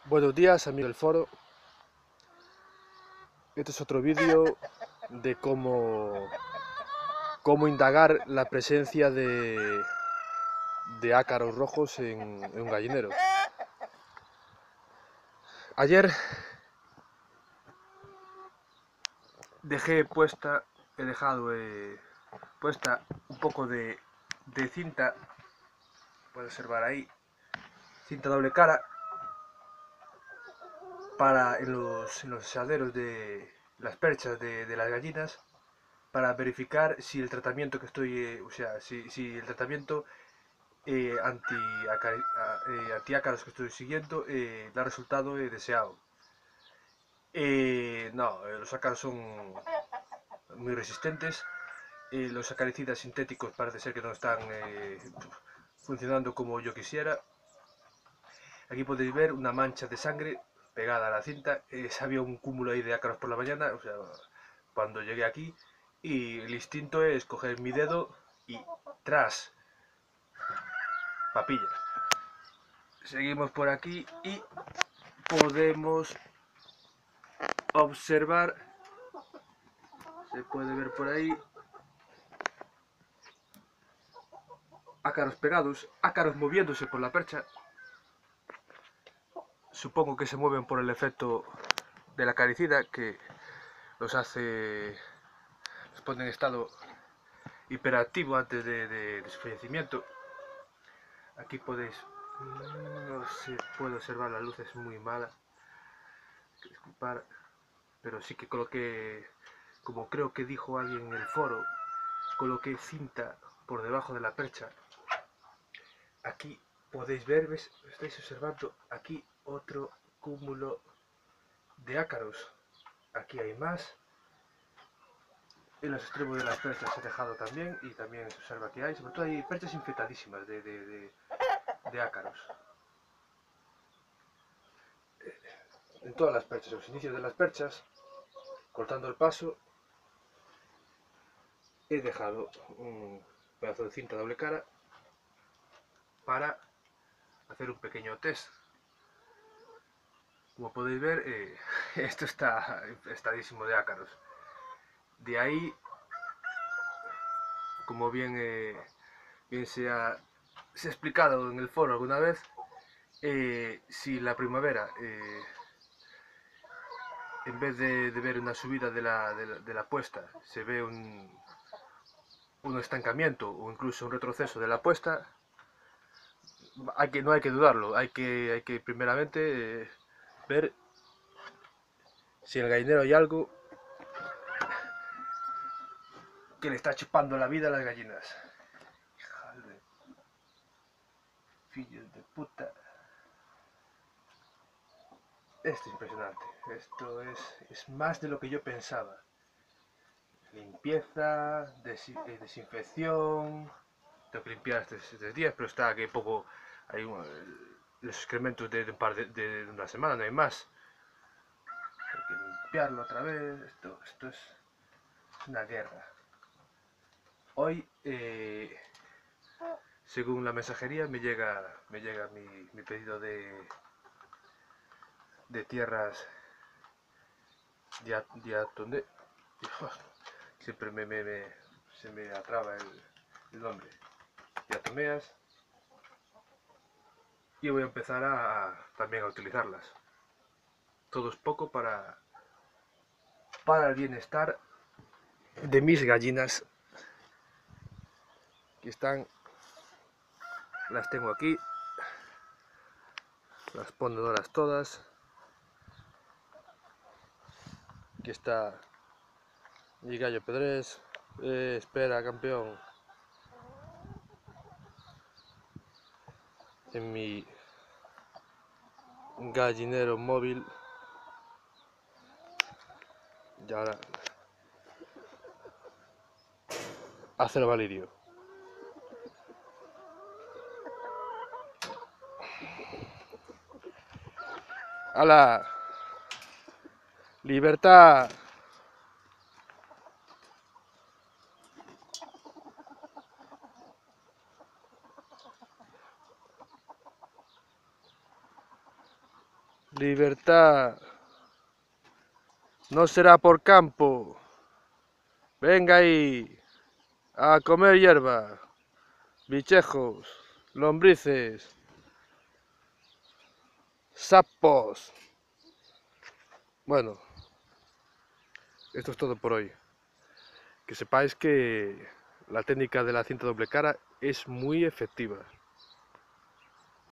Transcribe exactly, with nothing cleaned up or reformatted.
Buenos días, amigo del foro. Este es otro vídeo de cómo, cómo indagar la presencia de, de ácaros rojos en, en un gallinero. Ayer dejé puesta, he dejado eh, puesta un poco de, de cinta, puedes observar ahí, cinta doble cara, para en los, en los asaderos de las perchas de, de las gallinas, para verificar si el tratamiento que estoy, eh, o sea, si, si el tratamiento eh, anti, eh, antiácaros que estoy siguiendo eh, da resultado eh, deseado. Eh, no, eh, los ácaros son muy resistentes. Eh, los acaricidas sintéticos parece ser que no están eh, funcionando como yo quisiera. Aquí podéis ver una mancha de sangre pegada a la cinta. Eh, había un cúmulo ahí de ácaros por la mañana, o sea, cuando llegué aquí. Y el instinto es coger mi dedo y tras, papilla. Seguimos por aquí y podemos observar, se puede ver por ahí, ácaros pegados, ácaros moviéndose por la percha. Supongo que se mueven por el efecto de la acaricida que los hace, los pone en estado hiperactivo antes de, de, de su fallecimiento. Aquí podéis, no se puede observar, la luz es muy mala, disculpar, pero sí que coloqué, como creo que dijo alguien en el foro, coloqué cinta por debajo de la percha. Aquí podéis ver, ¿ves? Estáis observando aquí otro cúmulo de ácaros. Aquí hay más. En los extremos de las perchas he dejado también, y también se observa que hay, sobre todo hay perchas infectadísimas de, de, de, de ácaros. En todas las perchas, en los inicios de las perchas, cortando el paso, he dejado un pedazo de cinta doble cara para hacer un pequeño test. Como podéis ver, eh, esto está infestadísimo de ácaros. De ahí, como bien, eh, bien se, ha, se ha explicado en el foro alguna vez, eh, si la primavera, eh, en vez de, de, ver una subida de la, de la, de la puesta, se ve un, un estancamiento o incluso un retroceso de la puesta, hay que, no hay que dudarlo, hay que, hay que primeramente eh, ver si en el gallinero hay algo que le está chupando la vida a las gallinas. Híjole, fillos de puta. Esto es impresionante, esto es, es más de lo que yo pensaba. Limpieza, des, eh, desinfección, tengo que limpiar estos tres días, pero está que poco, hay un, los excrementos de un par de, de, de una semana, no hay más. Hay que limpiarlo otra vez, esto, esto es una guerra. Hoy, eh, según la mensajería, me llega, me llega mi, mi pedido de, de tierras diatonde. Siempre me, me, me, se me atraba el, el nombre. Diatomeas. Y voy a empezar a, a, también a utilizarlas. Todo es poco para, para el bienestar de mis gallinas, que están, las tengo aquí, las ponedoras todas. Aquí está mi gallo pedrés. Eh, espera, campeón. En mi gallinero móvil. Y ahora hacer valirio. ¡Hala! ¡Libertad! Libertad. No será por campo. Venga ahí. A comer hierba. Bichejos. Lombrices. Sapos. Bueno. Esto es todo por hoy. Que sepáis que la técnica de la cinta doble cara es muy efectiva.